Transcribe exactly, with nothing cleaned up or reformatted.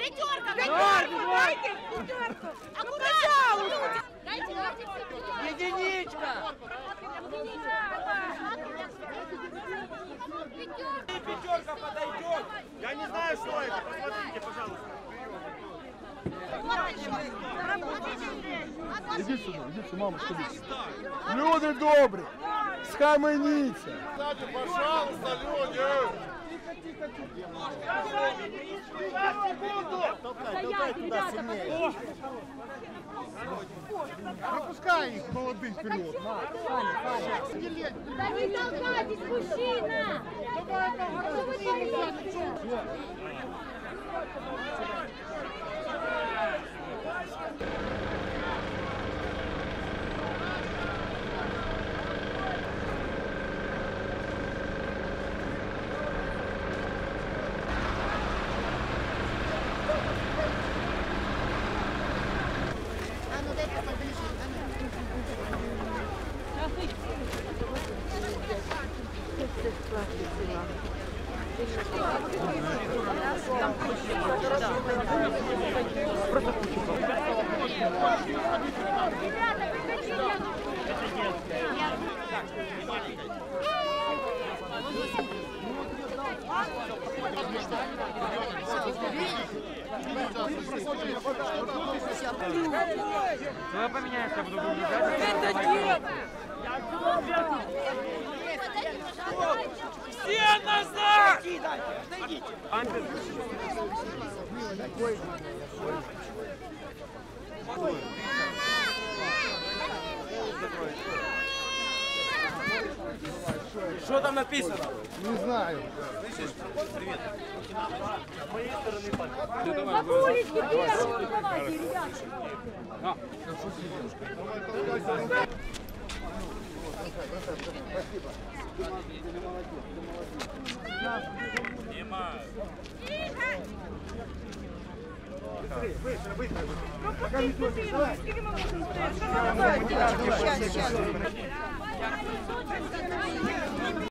Пятерка! Дайте пятерку! А куда? Единичка! Пятерка подойдет. Я не знаю, что это. Посмотрите, пожалуйста. Іди сюди, іди сюди, мама, сюди. Люди добрі, схаменіться. Пожалуйста, люди! Толкай туда сильнее. Пропускай их, молодых, вперед. Да не толкайтесь, мужчина! Что вы творите? А ну дай-ка поближе. Давай поменяемся, буду выглядеть. Это дело! Все назад! Антон. Что там написано? Не знаю. Привет. Бабулечки, первые, давайте, ребята. Спасибо. Снимаю. Быстро, быстро. Скільки ми можемо стояти? Що ви робите? Щас, щас.